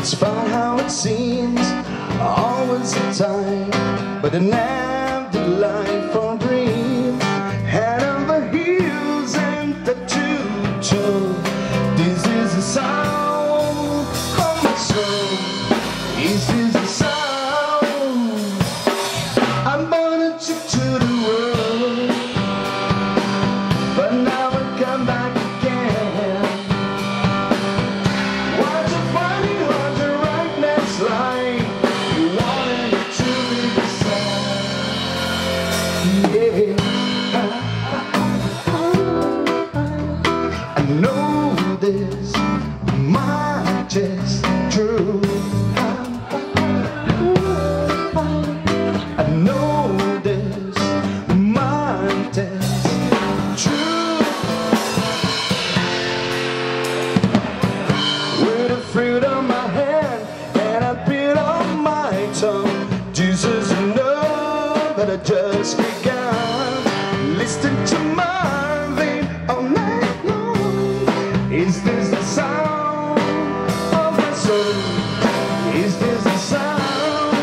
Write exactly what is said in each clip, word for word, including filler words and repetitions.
It's fun how it seems, always a time, but an empty life or dream. Head over heels and the tutor. This is the sound of my soul. This is the sound. I'm born to to the world, but now I come back again. What's so funny, what's the right next line? You wanted it to be the same. Yeah, I know this much is true. I know this much is true. With the fruit on my hand and a bit on my tongue, Jesus, you know that I just begun. Listen to Marvin all night long. Is this the sound of my soul? Is this the sound?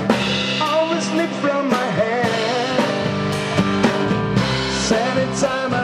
Always slip from my hand. Anytime I